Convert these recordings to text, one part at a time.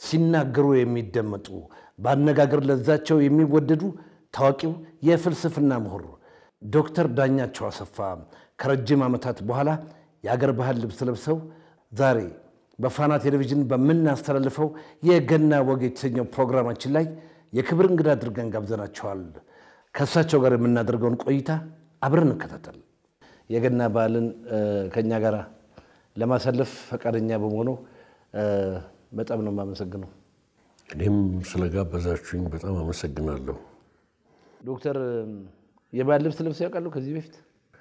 ሲናገሩ የሚደመጡ ባነጋገር ለዛቸው የሚወደዱ ታዋቂው የፍልስፍና ምሁር ዶክተር ዳኛቸው አሰፋ ከረጅም ዓመታት በኋላ የአገር ባህል ልብስ ለብሰው ዛሬ በፋና ቴሌቪዥን በምናስተላልፈው የገና ወግ የተሰኘው ፕሮግራማችን ላይ የክብር እንግዳ አድርገን ጋብዘናቸዋል። ከእሳቸው ጋር የምናደርገውን ቆይታ አብረን እንከታተል። የገና በዓልን ከኛ ጋር ለማሳለፍ ፈቃደኛ በመሆኑ በጣም ነው የማመሰግነው። እኔም ስለጋበዛችሁኝ በጣም አመሰግናለሁ። ዶክተር የባህል ልብስ ለብሰው ያውቃሉ ከዚህ በፊት?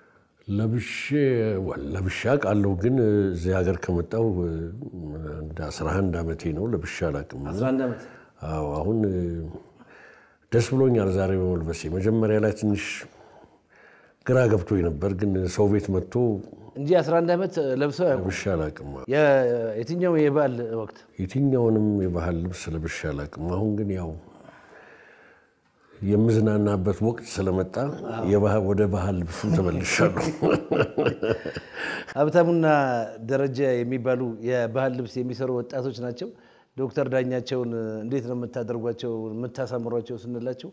ለብሼ አውቃለሁ፣ ግን እዚህ ሀገር ከመጣሁ እንደ 11 ዓመቴ ነው። ለብሼ አላውቅም። 11 ዓመት? አዎ። አሁን ደስ ብሎኛል ዛሬ በመልበሴ። መጀመሪያ ላይ ትንሽ ግራ ገብቶኝ ነበር፣ ግን ሰው ቤት መጥቶ እንጂ 11 ዓመት ለብሰው ያውቁ? ለብሼ አላውቅም። የትኛው የባህል ወቅት? የትኛውንም የባህል ልብስ ለብሼ አላውቅም። አሁን ግን ያው የምዝናናበት ወቅት ስለመጣ ወደ ባህል ልብሱ ተመልሻለሁ። ሀብታሙና ደረጃ የሚባሉ የባህል ልብስ የሚሰሩ ወጣቶች ናቸው። ዶክተር ዳኛቸውን እንዴት ነው የምታደርጓቸው የምታሳምሯቸው ስንላቸው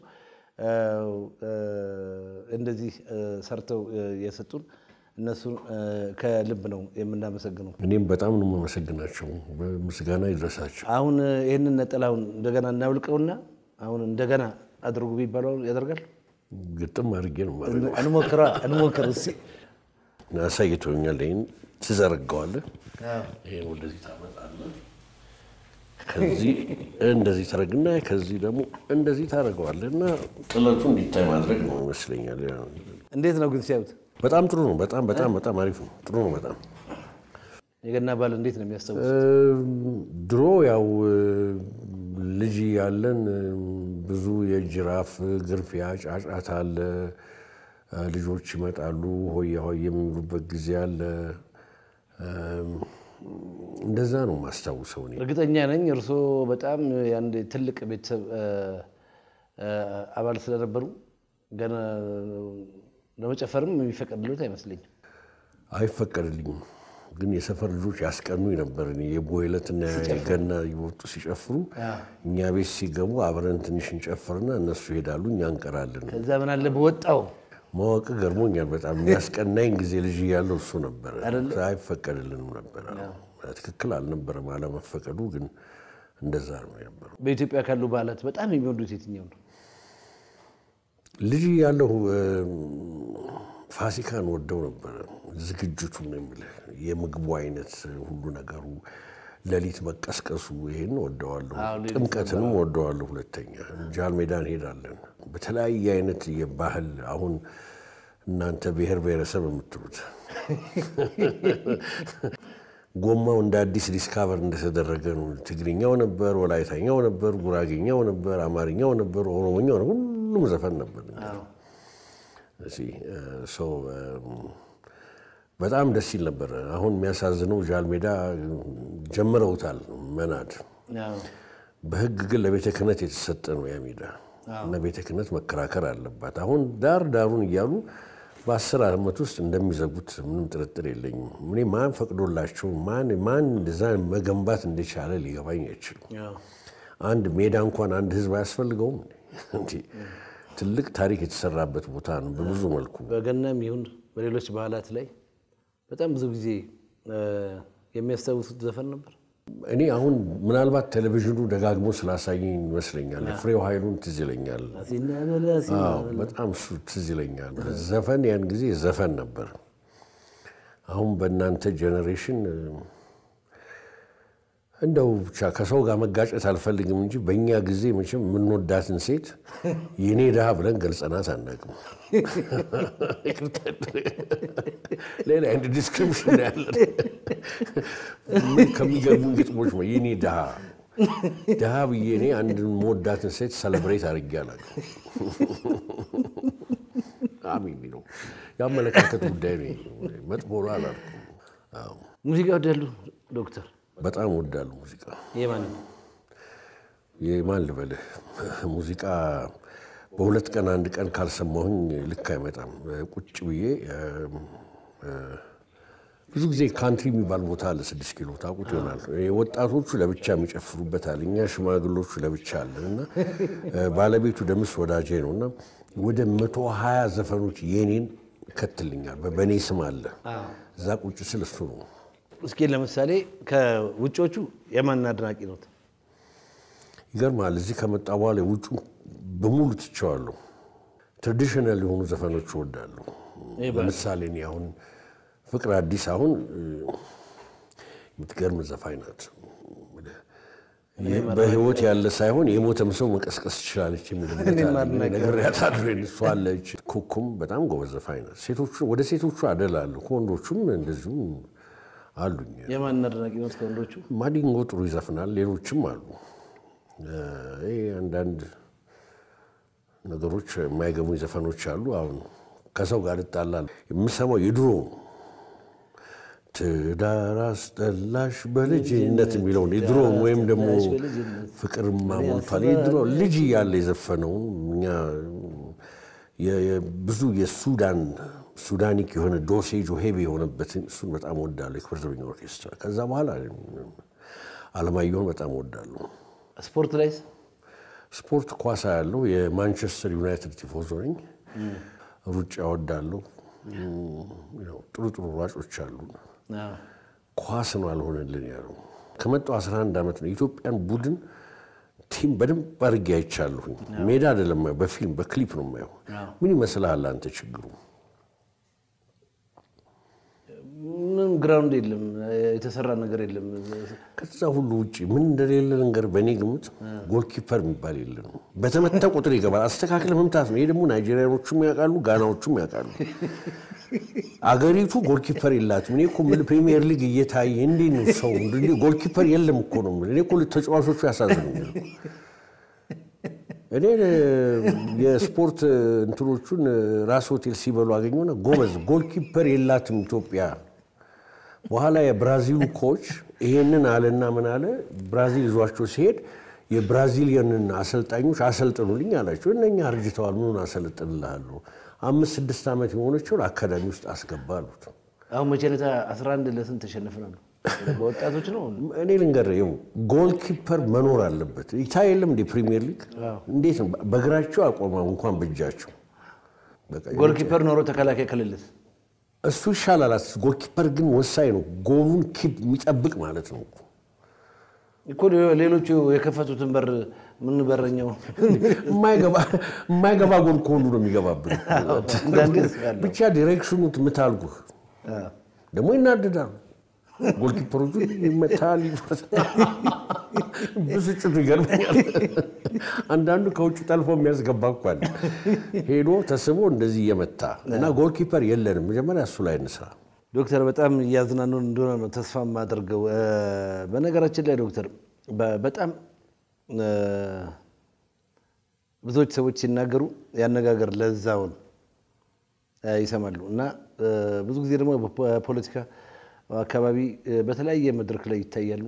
እንደዚህ ሰርተው የሰጡን እነሱን ከልብ ነው የምናመሰግነው። እኔም በጣም ነው የማመሰግናቸው። ምስጋና ይድረሳቸው። አሁን ይህንን ነጠላውን እንደገና እናውልቀውና አሁን እንደገና አድርጉ ቢባለው ያደርጋል? ግጥም አድርጌ ነው ማለት ነው። እንሞክር እስኪ። አሳይቶኛል። ይሄን ትዘረጋዋለህ። ይሄን ወደዚህ ታመጣለህ። ከዚህ እንደዚህ ታረግና ከዚህ ደግሞ እንደዚህ ታረጋዋለህና ጥለቱ እንዲታይ ማድረግ ነው ይመስለኛል። እንዴት ነው ግን ሲያዩት? በጣም ጥሩ ነው። በጣም አሪፍ ነው። ጥሩ ነው በጣም። የገና በዓል እንዴት ነው የሚያስታውሱት? ድሮ ያው ልጅ ያለን ብዙ የጅራፍ ግርፊያ ጫጫታ አለ። ልጆች ይመጣሉ፣ ሆያ ሆያ የሚሉበት ጊዜ አለ። እንደዛ ነው ማስታውሰው። እርግጠኛ ነኝ እርስዎ በጣም የአንድ ትልቅ ቤተሰብ አባል ስለነበሩ ገና ለመጨፈርም የሚፈቀድልዎት አይመስለኝም። አይፈቀድልኝም፣ ግን የሰፈር ልጆች ያስቀኑኝ ነበር። የቦይለትና የገና ይወጡ ሲጨፍሩ እኛ ቤት ሲገቡ አብረን ትንሽ እንጨፍርና እነሱ ይሄዳሉ፣ እኛ እንቀራለን። ከዛ ምን አለ በወጣው ማወቅ ገርሞኛል በጣም። የሚያስቀናኝ ጊዜ ልጅ እያለሁ እሱ ነበር። አይፈቀድልንም ነበር። ትክክል አልነበረም አለመፈቀዱ፣ ግን እንደዛ ነው የነበረው። በኢትዮጵያ ካሉ በዓላት በጣም የሚወዱት የትኛው ነው? ልጅ እያለሁ ፋሲካን ወደው ነበር። ዝግጅቱ ነው የምልህ፣ የምግቡ አይነት ሁሉ ነገሩ፣ ሌሊት መቀስቀሱ፣ ይሄን ወደዋለሁ። ጥምቀትንም ወደዋለሁ። ሁለተኛ ጃል ሜዳ እንሄዳለን። በተለያየ አይነት የባህል አሁን እናንተ ብሔር ብሔረሰብ የምትሉት ጎማው እንደ አዲስ ዲስካቨር እንደተደረገ ነው። ትግርኛው ነበር፣ ወላይታኛው ነበር፣ ጉራጌኛው ነበር፣ አማርኛው ነበር፣ ኦሮሞኛው ነበር፣ ሁሉም ዘፈን ነበር። በጣም ደስ ይል ነበር። አሁን የሚያሳዝነው ጃል ሜዳ ጀምረውታል መናድ። በህግ ግን ለቤተ ክህነት የተሰጠ ነው ያ ሜዳ እና ቤተ ክህነት መከራከር አለባት። አሁን ዳሩን እያሉ በ10 ዓመት ውስጥ እንደሚዘጉት ምንም ጥርጥር የለኝም። እኔ ማን ፈቅዶላቸው ማን እንደዛ መገንባት እንደቻለ ሊገባኝ አይችልም። አንድ ሜዳ እንኳን አንድ ህዝብ አያስፈልገውም እንዴ? ትልቅ ታሪክ የተሰራበት ቦታ ነው በብዙ መልኩ። በገናም ይሁን በሌሎች በዓላት ላይ በጣም ብዙ ጊዜ የሚያስታውሱት ዘፈን ነበር። እኔ አሁን ምናልባት ቴሌቪዥኑ ደጋግሞ ስላሳየኝ ይመስለኛል ፍሬው ኃይሉን ትዝ ይለኛል። በጣም እሱ ትዝ ይለኛል። ዘፈን ያን ጊዜ ዘፈን ነበር። አሁን በእናንተ ጄኔሬሽን እንደው ብቻ ከሰው ጋር መጋጨት አልፈልግም እንጂ በእኛ ጊዜ መቼም የምንወዳትን ሴት የኔ ድሃ ብለን ገልጸናት አናውቅም። ሌላ አንድ ዲስክሪፕሽን ያለን ከሚገርሙን ግጥሞች የኔ ድሃ ብዬ እኔ አንድ የምወዳትን ሴት ሰለብሬት አድርጌ አላውቅም። አሚን ነው የአመለካከት ጉዳይ ነው። መጥፎ ነው አላልኩም። ሙዚቃ ወዳሉ ዶክተር? በጣም ወዳለሁ ሙዚቃ። የማን ልበልህ? ሙዚቃ በሁለት ቀን አንድ ቀን ካልሰማሁኝ ልክ አይመጣም። ቁጭ ብዬ ብዙ ጊዜ ካንትሪ የሚባል ቦታ አለ 6 ኪሎ ታውቁት ይሆናል። ወጣቶቹ ለብቻ የሚጨፍሩበታል፣ እኛ ሽማግሎቹ ለብቻ አለን እና ባለቤቱ ደምስ ወዳጄ ነውና ወደ 120 ዘፈኖች የኔን ከትልኛል በኔ ስም አለ። እዛ ቁጭ ስል እሱ ነው። እስኪ ለምሳሌ ከውጮቹ የማን አድናቂ ነው? ይገርማል። እዚህ ከመጣ በኋላ ውጩ በሙሉ ትቼዋለሁ። ትራዲሽናል የሆኑ ዘፈኖች እወዳለሁ። ለምሳሌ እኔ አሁን ፍቅር አዲስ አሁን የምትገርም ዘፋኝ ናት። በህይወት ያለ ሳይሆን የሞተም ሰው መቀስቀስ ትችላለች የሚል ነገር ያታድረን እሷ አለች። ኩኩም በጣም ጎበዝ ዘፋኝ ናት። ወደ ሴቶቹ አደላለሁ፣ ከወንዶቹም እንደዚሁ አሉኝ። የማን አድናቂ ነው ከወንዶቹ? ማዲንጎ ጥሩ ይዘፍናል፣ ሌሎችም አሉ። አንዳንድ ነገሮች የማይገቡኝ ዘፈኖች አሉ። አሁን ከሰው ጋር እጣላለሁ። የምሰማው የድሮ ትዳር አስጠላሽ በልጅነት የሚለውን የድሮ ወይም ደግሞ ፍቅርማ ሞልቷል የድሮ ልጅ እያለ የዘፈነውን እኛ ብዙ ሱዳኒክ የሆነ ዶሴጅ ሄቪ የሆነበትን እሱን በጣም ወዳለሁ። የክብር ዘበኛ ኦርኬስትራ። ከዛ በኋላ አለማየሁን በጣም ወዳለሁ። ስፖርት ላይ ስፖርት ኳሳ ያለው የማንቸስተር ዩናይትድ ቲፎዞ ነኝ። ሩጫ ወዳለሁ። ጥሩ ሯጮች አሉ። ኳስ ነው አልሆነልን ያለው። ከመጣው 11 ዓመት ነው። ኢትዮጵያን ቡድን ቲም በደንብ አድርጌ አይቻለሁኝ። ሜዳ አይደለም በፊልም በክሊፕ ነው የማየው። ምን ይመስልሃል አንተ ችግሩ? ምንም ግራውንድ የለም፣ የተሰራ ነገር የለም። ከዛ ሁሉ ውጪ ምን እንደሌለ ነገር በእኔ ግምት ጎልኪፐር የሚባል የለም። በተመታ ቁጥር ይገባል። አስተካክለ መምታት ነው። ይሄ ደግሞ ናይጄሪያኖቹም ያውቃሉ፣ ጋናዎቹም ያውቃሉ። አገሪቱ ጎልኪፐር የላትም። እኔ እኮ ፕሪሚየር ሊግ እየታየ እንዴት ነው ሰው ጎልኪፐር የለም እኮ ነው። እኔ እኮ ተጫዋቾቹ ያሳዝኑኛል። እኔ የስፖርት እንትኖቹን ራስ ሆቴል ሲበሉ አገኘውና ጎበዝ ጎልኪፐር የላትም ኢትዮጵያ። በኋላ የብራዚሉ ኮች ይሄንን አለና ምን አለ፣ ብራዚል ይዟቸው ሲሄድ የብራዚሊያንን አሰልጣኞች አሰልጥኑልኝ አላቸው። እነኛ አርጅተዋል፣ ምኑን አሰልጥንልሃለሁ? 5-6 ዓመት የሆነችውን አካዳሚ ውስጥ አስገባሉት። አሁን መቼለታ 11 ለስንት ተሸነፈናል? በወጣቶች ነው። እኔ ልንገርህ፣ ጎልኪፐር መኖር አለበት። ይታይ የለም እንደ ፕሪሚየር ሊግ እንዴት ነው በእግራቸው አቆመው እንኳን በእጃቸው። ጎልኪፐር ኖሮ ተከላካይ ከሌለስ እሱ ይሻላል። ጎልኪፐር ግን ወሳኝ ነው። ጎሉን ኪፕ የሚጠብቅ ማለት ነው እኮ። ሌሎቹ የከፈቱትን በር ምን በረኛው የማይገባ ጎል ከሁሉ ነው የሚገባብን። ብቻ ዲሬክሽኑ ትምታልጉህ ደግሞ ይናደዳሉ። ጎልኪፐሮቹ ይመታል፣ ብስጭቱ ይገርመኛል። አንዳንዱ ከውጭ ጠልፎ የሚያስገባ እኮ አለ፣ ሄዶ ተስቦ እንደዚህ እየመታ እና ጎልኪፐር የለንም። መጀመሪያ እሱ ላይ እንስራ። ዶክተር በጣም እያዝናኑን እንደሆነ ነው ተስፋ የማደርገው። በነገራችን ላይ ዶክተር በጣም ብዙዎች ሰዎች ሲናገሩ ያነጋገር ለዛውን ይሰማሉ እና ብዙ ጊዜ ደግሞ በፖለቲካ አካባቢ በተለያየ መድረክ ላይ ይታያሉ።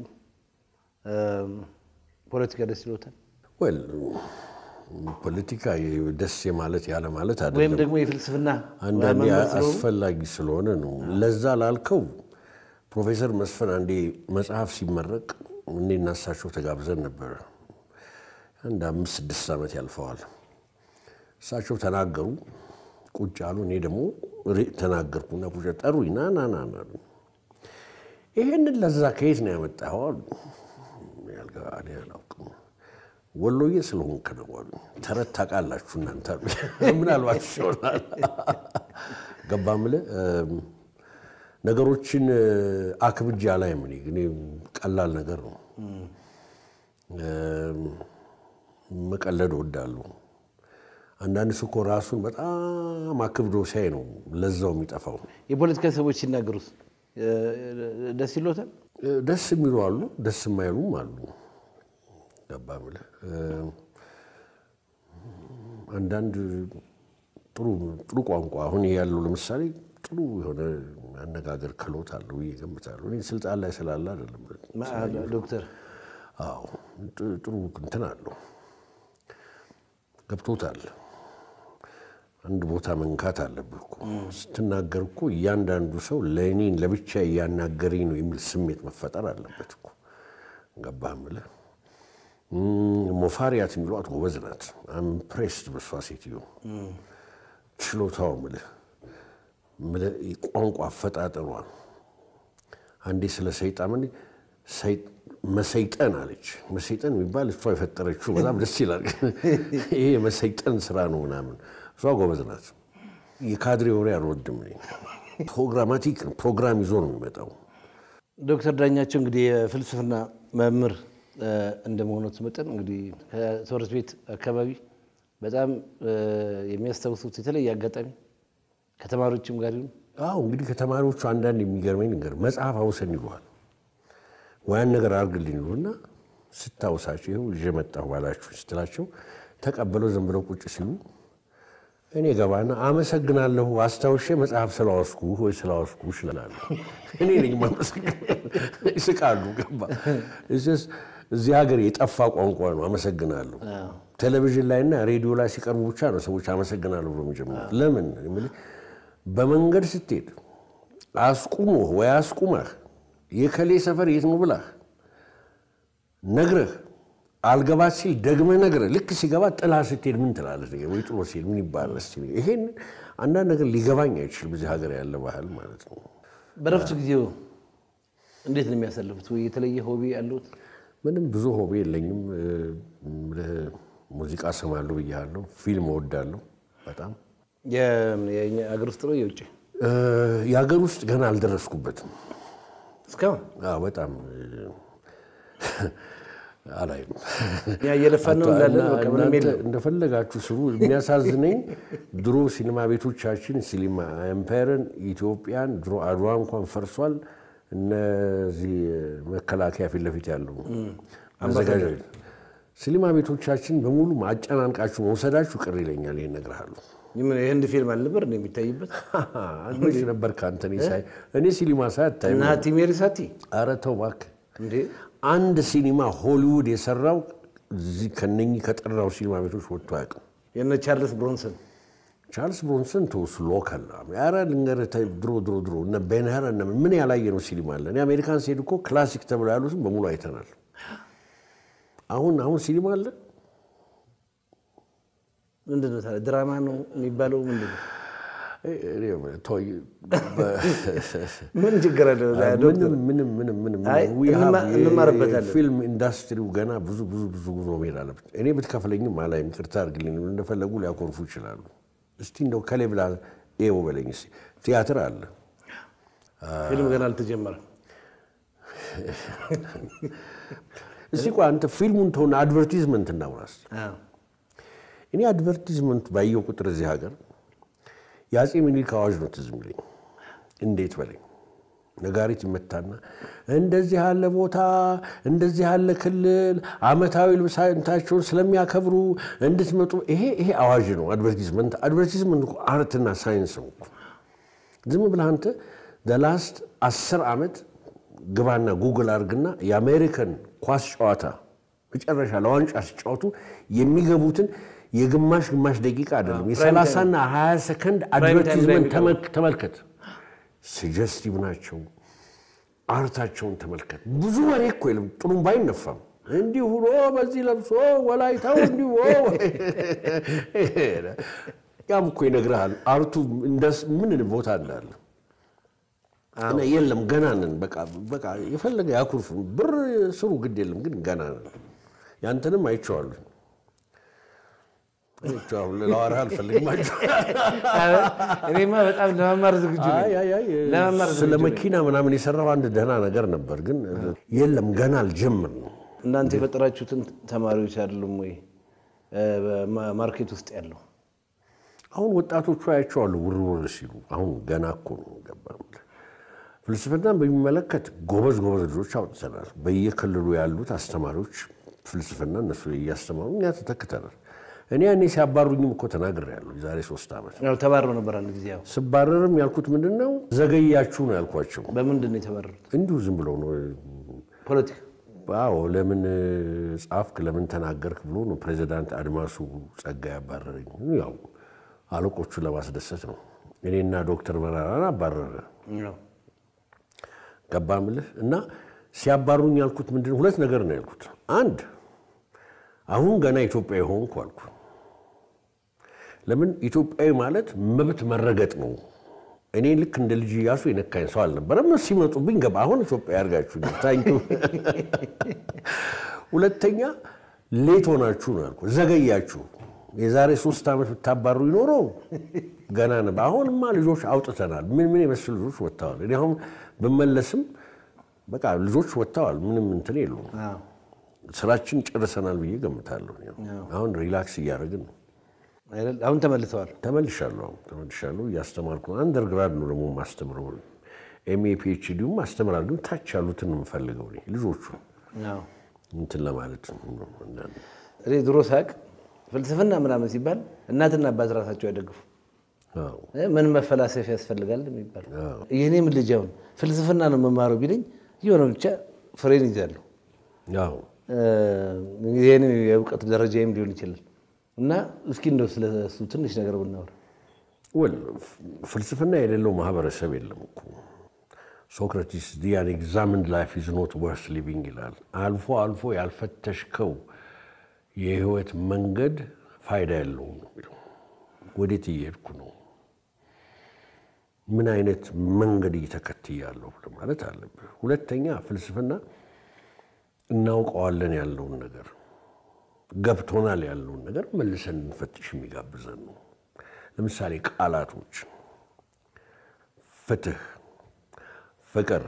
ፖለቲካ ደስ ይሎታል ወይ? ፖለቲካ ደስ የማለት ያለ ማለት አይደለም፣ ወይም ደግሞ የፍልስፍና አንዳንዴ አስፈላጊ ስለሆነ ነው። ለዛ ላልከው ፕሮፌሰር መስፍን አንዴ መጽሐፍ ሲመረቅ እኔና እሳቸው ተጋብዘን ነበር። አንድ 5-6 ዓመት ያልፈዋል። እሳቸው ተናገሩ፣ ቁጭ አሉ። እኔ ደግሞ ተናገርኩና ቁጭ ጠሩኝ። ና ይሄንን ለዛ ከየት ነው ያመጣኸው አሉ። ያልጋኔ አላውቅም፣ ወሎዬ ስለሆንክ ነው አሉ። ተረት ታውቃላችሁ እናንተ አሉ። ምናልባት ይሆናል ገባምለ ነገሮችን አክብጃ ላይ ምን ግን ቀላል ነገር ነው። መቀለድ እወዳለሁ። አንዳንድ ሰው እኮ ራሱን በጣም አክብዶ ሲያይ ነው ለዛው የሚጠፋው። የፖለቲካ ሰዎች ሲናገሩስ ደስ ይሎታል? ደስ የሚሉ አሉ፣ ደስ የማይሉም አሉ። ገባምለ አንዳንድ ጥሩ ቋንቋ አሁን ያለው ለምሳሌ ጥሩ የሆነ አነጋገር ክሎት አለው ይገምታሉ። እኔ ስልጣን ላይ ስላለ አይደለም ዶክተር። አዎ ጥሩ እንትን አለው ገብቶታል። አንድ ቦታ መንካት አለብህ እኮ ስትናገር እኮ እያንዳንዱ ሰው ለእኔን ለብቻ እያናገረኝ ነው የሚል ስሜት መፈጠር አለበት እኮ ገባህ የምልህ ሞፋሪያት የሚሏት ጎበዝ ናት ኢምፕሬስድ በሷ ሴትዮ ችሎታው የምልህ ቋንቋ አፈጣጠሯ አንዴ ስለ ሰይጣን መሰይጠን አለች መሰይጠን የሚባል እሷ የፈጠረችው በጣም ደስ ይላል ይሄ መሰይጠን ስራ ነው ምናምን እሷ ጎበዝ ናት የካድሬ ወሬ አልወድም ፕሮግራማቲክ ፕሮግራም ይዞ ነው የሚመጣው ዶክተር ዳኛቸው እንግዲህ የፍልስፍና መምህር እንደመሆኑት መጠን እንግዲህ ከትምህርት ቤት አካባቢ በጣም የሚያስታውሱት የተለየ አጋጣሚ ከተማሪዎችም ጋር ይሁን አዎ እንግዲህ ከተማሪዎቹ አንዳንድ የሚገርመኝ ነገር መጽሐፍ አውሰን ይሏል ወያን ነገር አርግልኝ ይሉና ስታውሳቸው ይኸው ይዤ መጣሁ ባላችሁ ስትላቸው ተቀበለው ዝም ብለው ቁጭ ሲሉ እኔ ገባና አመሰግናለሁ አስታውሼ መጽሐፍ ስለዋስኩ ወይ ስለዋስኩ ይችላል እኔ ነኝ ማመሰግን ይስቃሉ ገባ እዚህ ሀገር የጠፋ ቋንቋ ነው አመሰግናለሁ ቴሌቪዥን ላይና ሬዲዮ ላይ ሲቀርቡ ብቻ ነው ሰዎች አመሰግናለሁ ብሎ የሚጀምሩት ለምን በመንገድ ስትሄድ አስቁሞ ወይ አስቁማህ የከሌ ሰፈር የት ነው ብላህ ነግረህ አልገባት ሲል ደግመህ ነግረህ ልክ ሲገባ ጥላ ስትሄድ ምን ትላለህ ወይ ጥሎ ሲል ምን ይባላል እስቲ ይሄን አንዳንድ ነገር ሊገባኝ አይችልም በዚህ ሀገር ያለ ባህል ማለት ነው በረፍት ጊዜው እንዴት ነው የሚያሳልፉት ወይ የተለየ ሆቢ ያሉት ምንም ብዙ ሆቢ የለኝም ሙዚቃ ሰማለሁ ብያለሁ ፊልም እወዳለሁ በጣም የሀገር ውስጥ ነው የውጭ የሀገር ውስጥ ገና አልደረስኩበትም እስካሁን በጣም አላይም ያ የለፈን ነው እንዳለ በቃ ምንም የለም እንደፈለጋችሁ ስሩ የሚያሳዝነኝ ድሮ ሲኒማ ቤቶቻችን ሲኒማ ኤምፓየርን ኢትዮጵያን ድሮ አድዋ እንኳን ፈርሷል እነዚህ መከላከያ ፊት ለፊት ያለው አዘጋጅ ሲኒማ ቤቶቻችን በሙሉ ማጨናንቃችሁ መውሰዳችሁ ቅር ይለኛል ይሄን ነግራለሁ የህንድ ፊልም አልነበር እንደሚታይበት አንቺ ነበር ካንተኒ ሳይ እኔ ሲኒማ ሳታይ እና ቲሜሪሳቲ ኧረ ተው እባክህ እንዴ አንድ ሲኒማ ሆሊውድ የሰራው እዚህ ከነኚ ከጠራው ሲኒማ ቤቶች ወጥቶ አያውቅም የነ ቻርልስ ብሮንሰን ተውስ ሎካል ኧረ ልንገርህ ድሮ እነ ቤንሄር ምን ያላየነው ሲኒማ አለ እኔ አሜሪካን ስሄድ እኮ ክላሲክ ተብሎ ያሉትን በሙሉ አይተናል አሁን ሲኒማ አለ ምንድነው ታዲያ ድራማ ነው የሚባለው ምንድነው ምን ችግር አለ ዶክተር ምንም ፊልም ኢንዱስትሪው ገና ብዙ ጉዞ መሄድ አለበት እኔ ብትከፍለኝም አላይም ይቅርታ አድርግልኝ እንደፈለጉ ሊያኮርፉ ይችላሉ እስቲ እንደው ከሌብላ ኤው በለኝ እስቲ ቲያትር አለ ፊልም ገና አልተጀመረም እስቲ ቆይ አንተ ፊልሙን ተውና አድቨርታይዝመንት እናውራስ እኔ አድቨርታይዝመንት ባየው ቁጥር እዚህ ሀገር ያጼ ምኒልክ አዋጅ ነው ትዝ የሚለኝ እንዴት በለኝ ነጋሪት ይመታና እንደዚህ ያለ ቦታ እንደዚህ ያለ ክልል አመታዊ ልብሳቸውን ስለሚያከብሩ እንድትመጡ ይሄ አዋጅ ነው አድቨርታይዝመንት አርትና ሳይንስ ነው ዝም ብለህ አንተ the last 10 ዓመት ግባና ጉግል አርግና የአሜሪካን ኳስ ጨዋታ መጨረሻ ለዋንጫ ሲጫወቱ የሚገቡትን የግማሽ ደቂቃ አይደለም የ30 እና 20 ሰከንድ አድቨርታይዝመንት ተመልከት ሰጀስቲቭ ናቸው አርታቸውን ተመልከት ብዙ ወሬ እኮ የለም ጥሩም ባይነፋም እንዲሁ ሆኖ በዚህ ለብሶ ወላይታው እንዲሁ ያም እኮ ይነግራል አርቱ እንደስ ምን ቦታ እንዳለ እና የለም ገና ነን በቃ የፈለገ ያኩርፍ ብር ስሩ ግድ የለም ግን ገና ነን ያንተንም አይቼዋለሁ ለዋራ አልፈልግም እኔማ በጣም ለማማር ዝግጁ ነኝ ስለ መኪና ምናምን የሰራው አንድ ደህና ነገር ነበር ግን የለም ገና አልጀምር ነው እናንተ የፈጠራችሁትን ተማሪዎች አይደሉም ወይ ማርኬት ውስጥ ያለው አሁን ወጣቶቹ አያቸዋለሁ ውርውር ሲሉ አሁን ገና እኮ ነው ገባም ፍልስፍናን በሚመለከት ጎበዝ ልጆች አውጥተናል በየክልሉ ያሉት አስተማሪዎች ፍልስፍና እነሱ ያስተማሩ እኛ ተተክተናል እኔ ሲያባሩኝም እኮ ተናግሬያለሁ ዛሬ 3 ዓመት ያው ተባረሩ ነበር አንድ ጊዜ ያው ስባረርም ያልኩት ምንድነው ዘገያችሁ ነው ያልኳቸው በምንድን ነው የተባረሩት እንዲሁ ዝም ብለው ነው ፖለቲካ ባው ለምን ጻፍክ ለምን ተናገርክ ብሎ ነው ፕሬዝዳንት አድማሱ ጸጋ ያባረረኝ ያው አለቆቹን ለማስደሰት ነው። እኔና ዶክተር መራራን አባረረ። ገባምልህ እና ሲያባሩኝ ያልኩት ምንድነው? ሁለት ነገር ነው ያልኩት። አንድ አሁን ገና ኢትዮጵያዊ ሆንኩ አልኩ። ለምን ኢትዮጵያዊ ማለት መብት መረገጥ ነው። እኔ ልክ እንደ ልጅ ያሱ የነካኝ ሰው አልነበረም። ሲመጡብኝ ገባ አሁን ኢትዮጵያዊ አድርጋችሁ ታንኪ። ሁለተኛ ሌት ሆናችሁ ነው ያልኩት። ዘገያችሁ። የዛሬ 3 ዓመት ብታባሩ ይኖረው ገና ነው። አሁንማ ልጆች አውጥተናል። ምን የመስሉ ልጆች ወጣዋል። እኔ አሁን በመለስም በቃ ልጆች ወጣዋል። ምንም እንትን የሉም። ስራችን ጨርሰናል ብዬ ገምታለሁ። አሁን ሪላክስ እያደረግን ነው። አሁን ተመልሻለሁ እያስተማርኩ ነው። አንደርግራድ ነው ደግሞ ማስተምረው። ኤምኤ ፒኤችዲውም ማስተምራለሁ። ግን ታች ያሉትን ነው የምፈልገው ልጆቹ እንትን ለማለት ነው። እኔ ድሮ ሳቅ ፍልስፍና ምናምን ሲባል እናትና አባት ራሳቸው ያደግፉ ምን መፈላሰፍ ያስፈልጋል የሚባል የኔም ልጅ አሁን ፍልስፍና ነው መማረው ቢለኝ የሆነ ብቻ ፍሬን ይዛለሁ። የኔ የእውቀት ደረጃዬም ሊሆን ይችላል። እና እስኪ እንደው ስለሱ ትንሽ ነገር ብናወራ። ፍልስፍና የሌለው ማህበረሰብ የለም እኮ። ሶክራቲስ the unexamined life is not worth living ይላል። አልፎ ያልፈተሽከው የህይወት መንገድ ፋይዳ የለውም ነው የሚለው። ወዴት እየሄድኩ ነው? ምን አይነት መንገድ እየተከተያለሁ ማለት አለብህ። ሁለተኛ ፍልስፍና እናውቀዋለን ያለውን ነገር ገብቶናል ያለውን ነገር መልሰን እንፈትሽ የሚጋብዘን ነው። ለምሳሌ ቃላቶች፣ ፍትህ፣ ፍቅር፣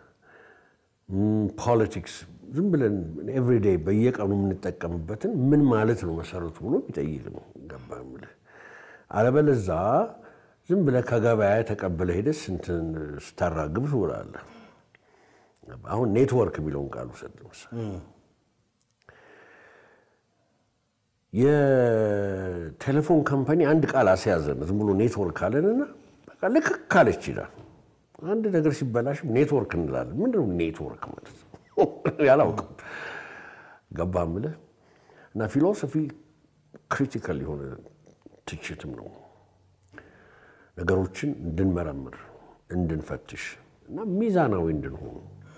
ፖለቲክስ ዝም ብለን ኤቭሪዴይ በየቀኑ የምንጠቀምበትን ምን ማለት ነው መሰረቱ ብሎ ቢጠይቅ ነው ገባምልህ። አለበለዚያ ዝም ብለህ ከገበያ ተቀብለህ ሄደህ እንትን ስታራግብ ትውላለህ። አሁን ኔትወርክ የሚለውን ቃል ውሰድ። የቴሌፎን ካምፓኒ አንድ ቃል አስያዘን ዝም ብሎ ኔትወርክ አለንና በቃ ልክ ካለች ይላል። አንድ ነገር ሲበላሽ ኔትወርክ እንላለን። ምንድነው ኔትወርክ ማለት? ያላውቅም ገባምልህ። እና ፊሎሶፊ ክሪቲካል የሆነ ትችትም ነው። ነገሮችን እንድንመረምር እንድንፈትሽ እና ሚዛናዊ እንድንሆን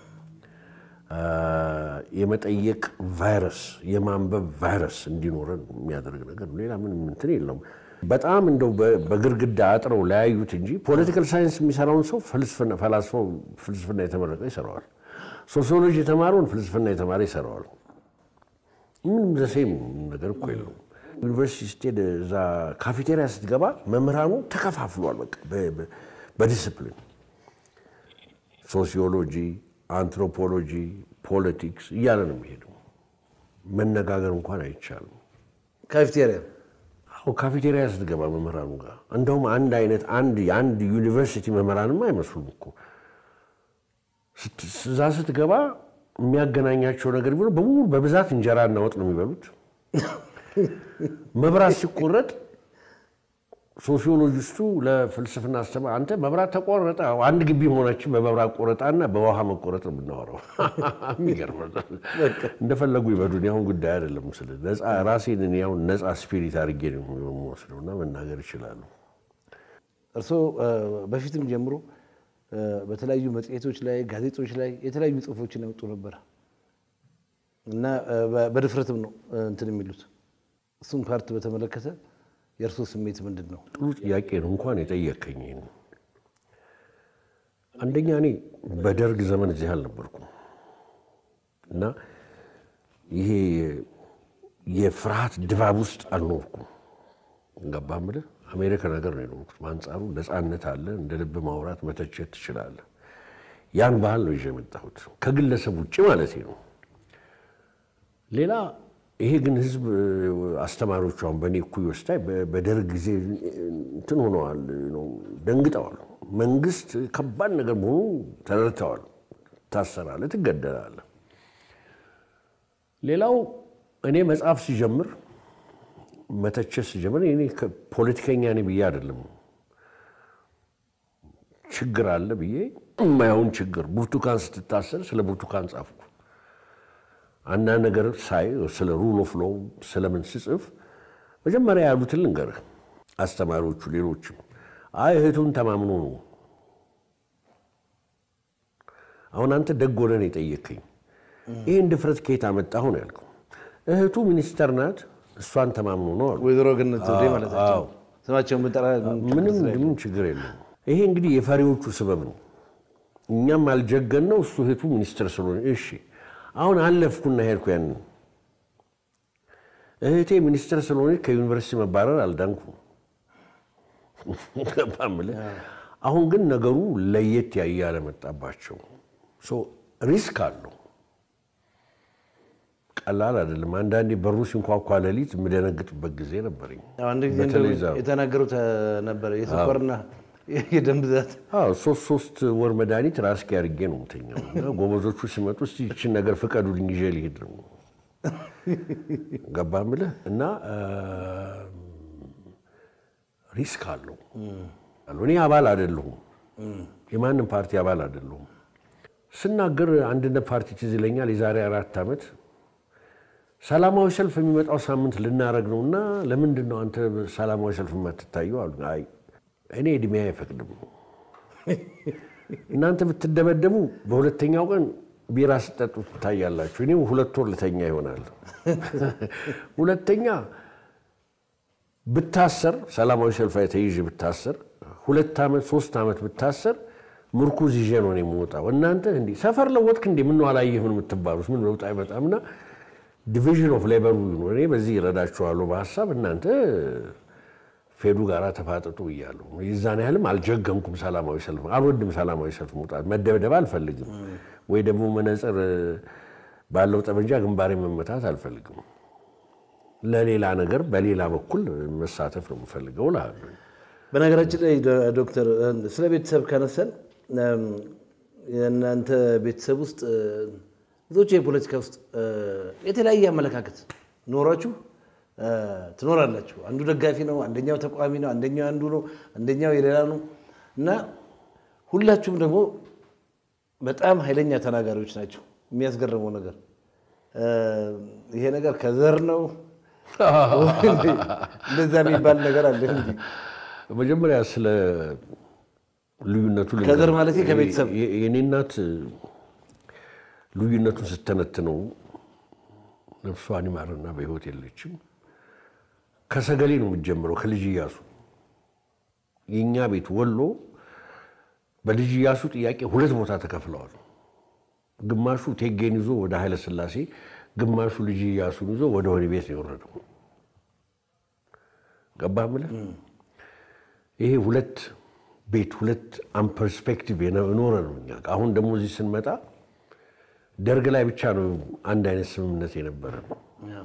የመጠየቅ ቫይረስ የማንበብ ቫይረስ እንዲኖረን የሚያደርግ ነገር ሌላ ምንም እንትን የለውም። በጣም እንደው በግርግዳ አጥረው ለያዩት እንጂ ፖለቲካል ሳይንስ የሚሰራውን ሰው ፈላስፋው ፍልስፍና የተመረቀ ይሰራዋል። ሶሲዮሎጂ የተማረውን ፍልስፍና የተማረ ይሰራዋል። ምንም ዘሴም ነገር እኮ የለውም። ዩኒቨርሲቲ ስትሄድ እዛ ካፌቴሪያ ስትገባ መምህራኑ ተከፋፍሏል። በቃ በዲስፕሊን ሶሲዮሎጂ፣ አንትሮፖሎጂ፣ ፖለቲክስ እያለ ነው የሚሄደው። መነጋገር እንኳን አይቻልም። ካፌቴሪያ ስትገባ መምህራኑ ጋር እንደውም አንድ ዩኒቨርሲቲ መምህራንም አይመስሉም እኮ። እዛ ስትገባ የሚያገናኛቸው ነገር ቢሆን በሙሉ በብዛት እንጀራና ወጥ ነው የሚበሉት። መብራት ሲቆረጥ ሶሲዮሎጂስቱ ለፍልስፍና አስተማሪ አንተ መብራት ተቆረጠ አንድ ግቢ ሆነች በመብራት ቆረጣና በውሃ መቆረጥ ነው የምናወራው። የሚገርም እንደፈለጉ ይበዱን ያሁን ጉዳይ አይደለም። ስለዚህ ራሴን ያው ነፃ ስፒሪት አድርጌ ነው የምወስደውና መናገር ይችላል። እርሶ በፊትም ጀምሮ በተለያዩ መጽሔቶች ላይ ጋዜጦች ላይ የተለያዩ ጽሁፎችን ያወጡ ነበር እና በድፍረትም ነው እንትን የሚሉት። እሱን ፓርት በተመለከተ የእርሶ ስሜት ምንድን ነው? ጥሩ ጥያቄ ነው እንኳን የጠየቀኝ። አንደኛ እኔ በደርግ ዘመን እዚህ አልነበርኩም እና ይሄ የፍርሃት ድባብ ውስጥ አልኖርኩም። ገባህ? አሜሪካ ነገር ነው የኖርኩት። በአንጻሩ ነፃነት አለ። እንደ ልብ ማውራት መተቸት ትችላለህ። ያን ባህል ነው ይዤ የመጣሁት ከግለሰብ ውጭ ማለት ነው። ሌላ ይሄ ግን ህዝብ አስተማሪዎቹ አሁን በእኔ እኩዮች ላይ በደርግ ጊዜ እንትን ሆነዋል፣ ደንግጠዋል። መንግስት ከባድ ነገር መሆኑ ተረድተዋል። ታሰራለህ፣ ትገደላለህ። ሌላው እኔ መጽሐፍ ሲጀምር መተቸት ሲጀምር እኔ ፖለቲከኛ ነኝ ብዬ አይደለም። ችግር አለ ብዬ የማይሆን ችግር ብርቱካን ስትታሰር ስለ ብርቱካን ጻፍኩ። አንዳንድ ነገር ሳይ ስለ ሩል ኦፍ ሎው ስለምን ስጽፍ መጀመሪያ ያሉትን ልንገርህ። አስተማሪዎቹ ሌሎችም አይ እህቱን ተማምኖ ነው። አሁን አንተ ደግ ሆነህ ነው የጠየከኝ። ይሄን ድፍረት ከየት አመጣሁ ነው ያልከው። እህቱ ሚኒስተር ናት፣ እሷን ተማምኖ ነው አሉ። ወይዘሮ ገነት ዘውዴ ማለታቸው ስማቸውን ብጠራ ምንም ችግር የለውም። ይሄ እንግዲህ የፈሪዎቹ ስበብ ነው። እኛም አልጀገን ነው እሱ እህቱ ሚኒስተር ስለሆነ እሺ። አሁን አለፍኩና ሄድኩ ያን እህቴ ሚኒስተር ስለሆነ ከዩኒቨርሲቲ መባረር አልዳንኩም። አሁን ግን ነገሩ ለየት ያያለ መጣባቸው። ሪስክ አለው፣ ቀላል አይደለም። አንዳንዴ በሩ ሲንኳኳ ሌሊት የምደነግጥበት ጊዜ ነበረኝ። አንድ ጊዜ የተናገሩት ነበር የስኳርና የደም ብዛት። ሶስት ወር መድኃኒት ራስጌ አድርጌ ነው የምተኛው። ጎበዞቹ ሲመጡ እስቲ ይህችን ነገር ፍቀዱልኝ ይዤ ልሄድ ነው። ገባህ የምልህ እና ሪስክ አለው። እኔ አባል አይደለሁም፣ የማንም ፓርቲ አባል አይደለሁም። ስናገር አንድነት ፓርቲ ትዝ ይለኛል። የዛሬ 4 ዓመት ሰላማዊ ሰልፍ የሚመጣው ሳምንት ልናረግ ነውና ለምንድን ነው አንተ ሰላማዊ ሰልፍ የማትታየው አሉ። አይ እኔ እድሜ አይፈቅድም። እናንተ ብትደበደቡ በሁለተኛው ቀን ቢራ ስጠጡ ትታያላችሁ። እኔ 2 ወር ልተኛ ይሆናል። ሁለተኛ ብታሰር ሰላማዊ ሰልፍ ላይ ተይዤ ብታሰር 2 ዓመት 3 ዓመት ብታሰር ምርኩዝ ይዤ ነው የምወጣው። እናንተ እንዴ ሰፈር ለወጥክ እንዴ ምን ነው አላየህም የምትባሉት? ምን ለውጥ አይመጣምና ዲቪዥን ኦፍ ሌበር ነው። እኔ በዚህ ይረዳችኋለሁ በሐሳብ እናንተ ፌዱ ጋራ ተፋጠጡ እያለሁ ይዛን ያህልም አልጀገምኩም። ሰላማዊ ሰልፍ አልወድም። ሰላማዊ ሰልፍ መውጣት መደብደብ አልፈልግም። ወይ ደግሞ መነጽር ባለው ጠመንጃ ግንባሬ መመታት አልፈልግም። ለሌላ ነገር በሌላ በኩል መሳተፍ ነው የምፈልገው እላለሁ። በነገራችን ላይ ዶክተር ስለ ቤተሰብ ካነሳን የእናንተ ቤተሰብ ውስጥ ብዙዎች የፖለቲካ ውስጥ የተለያየ አመለካከት ኖራችሁ ትኖራላችሁ። አንዱ ደጋፊ ነው፣ አንደኛው ተቃዋሚ ነው፣ አንደኛው አንዱ ነው፣ አንደኛው የሌላ ነው እና ሁላችሁም ደግሞ በጣም ኃይለኛ ተናጋሪዎች ናቸው። የሚያስገርመው ነገር ይሄ ነገር ከዘር ነው እንደዛ የሚባል ነገር አለ። እንግዲህ መጀመሪያ ስለ ልዩነቱ ከዘር ማለት ከቤተሰብ የኔ እናት ልዩነቱን ስተነትነው ነፍሷን ይማርና በህይወት የለችም። ከሰገሌ ነው የምትጀምረው ከልጅ ኢያሱ። የኛ ቤት ወሎ በልጅ ኢያሱ ጥያቄ 2 ቦታ ተከፍለዋል። ግማሹ ቴጌን ይዞ ወደ ኃይለ ሥላሴ፣ ግማሹ ልጅ ኢያሱን ይዞ ወደ ወህኒ ቤት ነው የወረደው። ገባህ ማለት ይሄ 2 ቤት 2 ፐርስፔክቲቭ የኖረ ነው። አሁን ደግሞ እዚህ ስንመጣ ደርግ ላይ ብቻ ነው አንድ አይነት ስምምነት የነበረ ነው።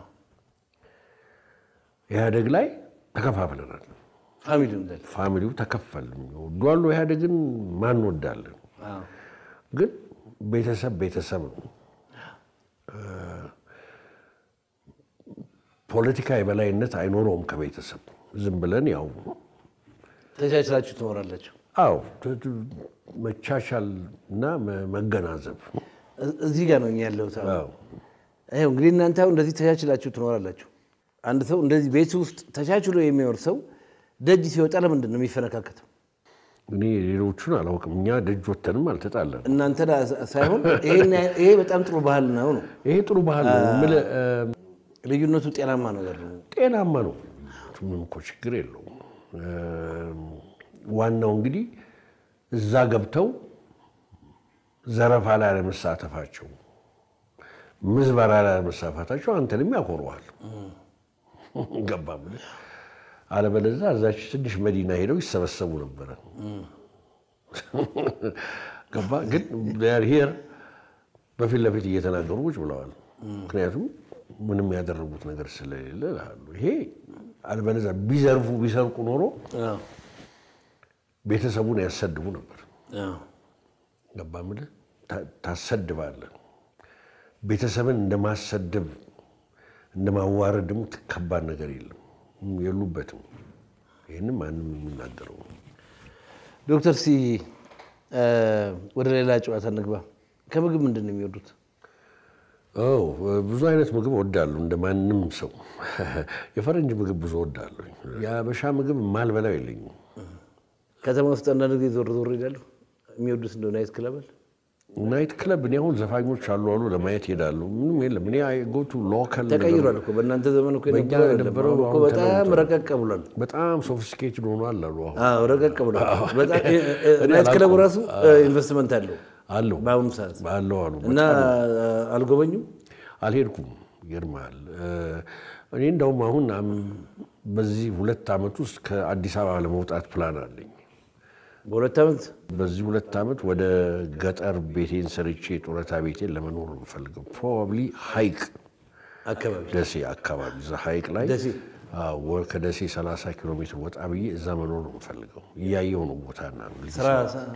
ኢህአዴግ ላይ ተከፋፍለናል። ፋሚሊው ተከፈል። ወዷሉ ኢህአዴግን ማን ወዳለን? ግን ቤተሰብ ነው። ፖለቲካ የበላይነት አይኖረውም ከቤተሰብ ዝም ብለን ያው ተቻችላችሁ ትኖራላችሁ። አዎ መቻቻል እና መገናዘብ እዚህ ጋር ነው ያለው። አዎ እንግዲህ እናንተ አሁን እንደዚህ ተቻችላችሁ ትኖራላችሁ። አንድ ሰው እንደዚህ ቤት ውስጥ ተቻችሎ የሚኖር ሰው ደጅ ሲወጣ ለምንድን ነው የሚፈነካከተው? እኔ ሌሎቹን አላውቅም። እኛ ደጅ ወተንም አልተጣላንም። እናንተ ሳይሆን ይሄ በጣም ጥሩ ባህል ነው። ይሄ ጥሩ ባህል ነው። ልዩነቱ ጤናማ ነገር ነው። ጤናማ ነው። ምንም እኮ ችግር የለውም። ዋናው እንግዲህ እዛ ገብተው ዘረፋ ላይ ለመሳተፋቸው፣ ምዝበራ ላይ ለመሳተፋቸው አንተንም ያኮረዋል። ገባም አለበለዚያ እዛች ትንሽ መዲና ሄደው ይሰበሰቡ ነበር። ገባ ግን ሄር በፊት ለፊት እየተናገሩ ቁጭ ብለዋል። ምክንያቱም ምንም ያደረጉት ነገር ስለሌለ አሉ። ይሄ አለበለዚያ ቢሰርቁ ኖሮ ቤተሰቡን ያሰድቡ ነበር። ገባ ማለት ታሰድባለህ። ቤተሰብን እንደማሰደብ እንደማዋረድም ከባድ ነገር የሉበትም። ይሄንን ማንም የሚናገረው ዶክተር ወደ ሌላ ጨዋታ እንግባ። ከምግብ ምንድን ነው የሚወዱት? ብዙ አይነት ምግብ ወዳለሁ እንደማንም ሰው የፈረንጅ ምግብ ብዙ ወዳለሁ የአበሻ ምግብ ማልበላው የለኝም ከተማ ውስጥ አንዳንድ ጊዜ ዞር ዞር ይላሉ የሚወዱት እንደው ናይት ክለብ እኔ አሁን ዘፋኞች አሉ ለማየት ሄዳሉ ምንም የለም እኔ ጎቱ ሎካል ተቀይሯል እኮ በእናንተ ዘመን እኮ የነበረው እኮ በጣም ረቀቅ ብሏል በጣም ሶፊስቲኬትድ ሆኗል አሉ አዎ ረቀቅ ብሏል በጣም ናይት ክለብ ራሱ ኢንቨስትመንት አለው በአሁኑ ሰዓት አለው እና አልጎበኙም አልሄድኩም ይርማል እኔ እንደውም አሁን በዚህ 2 ዓመት ውስጥ ከአዲስ አበባ ለመውጣት ፕላን አለኝ በ2 ዓመት በዚህ 2 ዓመት ወደ ገጠር ቤቴን ሰርቼ ጡረታ ቤቴን ለመኖር እንፈልገው ፕሮባብሊ ሃይቅ አካባቢ ደሴ አካባቢ ሃይቅ ላይ ከደሴ 30 ኪሎ ሜትር ወጣ ብዬ እዛ መኖር እንፈልገው ያየው ነው ቦታና ስራ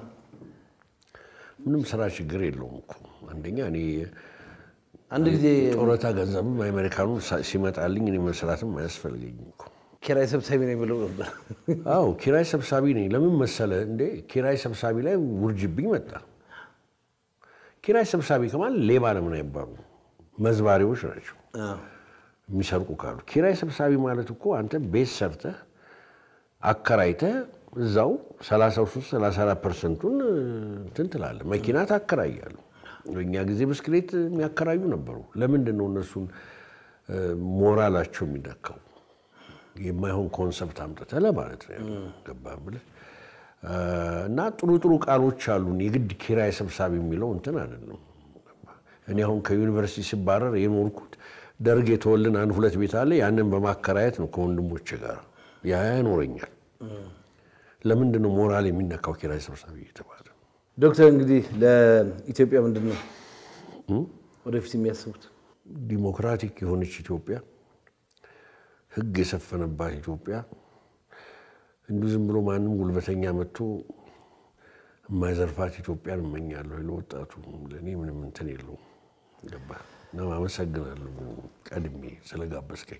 ምንም ስራ ችግር የለውም እኮ አንደኛ እኔ አንድ ጊዜ ጡረታ ገንዘብም አሜሪካኑ ሲመጣልኝ እኔ መስራትም አያስፈልገኝም እኮ ኪራይ ሰብሳቢ ነኝ ብለው ነበር ኪራይ ሰብሳቢ ነኝ ለምን መሰለ እንዴ ኪራይ ሰብሳቢ ላይ ውርጅብኝ መጣ ኪራይ ሰብሳቢ ከማለት ሌባ ለምን አይባሉ መዝባሪዎች ናቸው የሚሰርቁ ካሉ ኪራይ ሰብሳቢ ማለት እኮ አንተ ቤት ሰርተህ አከራይተህ እዛው 33-34% እንትን ትላለህ መኪና ታከራያለህ እኛ ጊዜ ብስክሌት የሚያከራዩ ነበሩ ለምንድን ነው እነሱን ሞራላቸው የሚደካው የማይሆን ኮንሰፕት አምጥተህ ለማለት ነው ገባህ ብለህ እና ጥሩ ቃሎች አሉን የግድ ኪራይ ሰብሳቢ የሚለው እንትን አይደለም እኔ አሁን ከዩኒቨርሲቲ ሲባረር የኖርኩት ደርግ የተወልን 1-2 ቤት አለ ያንን በማከራየት ነው ከወንድሞቼ ጋር ያ ያኖረኛል ለምንድን ነው ሞራል የሚነካው ኪራይ ሰብሳቢ የተባለ ዶክተር እንግዲህ ለኢትዮጵያ ምንድነው ወደፊት የሚያስቡት ዲሞክራቲክ የሆነች ኢትዮጵያ ህግ የሰፈነባት ኢትዮጵያ እንዲሁ ዝም ብሎ ማንም ጉልበተኛ መጥቶ የማይዘርፋት ኢትዮጵያን እመኛለሁ ለወጣቱ ለኔ ምንም እንትን የለውም ገባ ነው አመሰግናለሁ ቀድሜ ስለጋበዝከኝ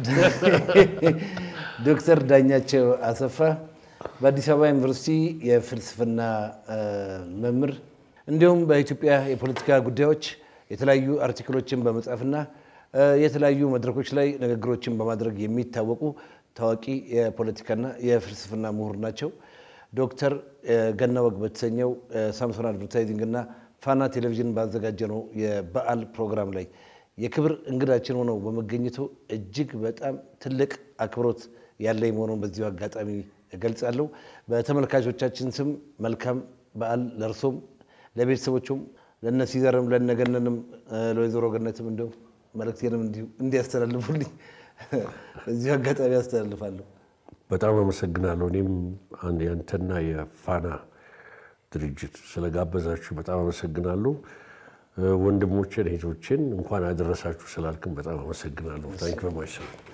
ዶክተር ዳኛቸው አሰፋ በአዲስ አበባ ዩኒቨርሲቲ የፍልስፍና መምህር እንዲሁም በኢትዮጵያ የፖለቲካ ጉዳዮች የተለያዩ አርቲክሎችን በመጻፍና የተለያዩ መድረኮች ላይ ንግግሮችን በማድረግ የሚታወቁ ታዋቂ የፖለቲካና የፍልስፍና ምሁር ናቸው ዶክተር ገና ወግ በተሰኘው ሳምሶን አድቨርታይዚንግ እና ፋና ቴሌቪዥን ባዘጋጀነው የበዓል ፕሮግራም ላይ የክብር እንግዳችን ሆነው በመገኘቱ እጅግ በጣም ትልቅ አክብሮት ያለኝ መሆኑን በዚሁ አጋጣሚ እገልጻለሁ በተመልካቾቻችን ስም መልካም በዓል ለርሶም ለቤተሰቦቹም ለነሲዘርም ለነገነንም ለወይዘሮ ገነትም እንደው መልእክቴንም እንዲያስተላልፉልኝ እዚሁ አጋጣሚ አስተላልፋለሁ በጣም አመሰግናለሁ እኔም አንተና የፋና ድርጅት ስለጋበዛችሁ በጣም አመሰግናለሁ ወንድሞቼን እህቶቼን እንኳን አደረሳችሁ ስላልክም በጣም አመሰግናለሁ ታንክ ዩ ቬሪ ማች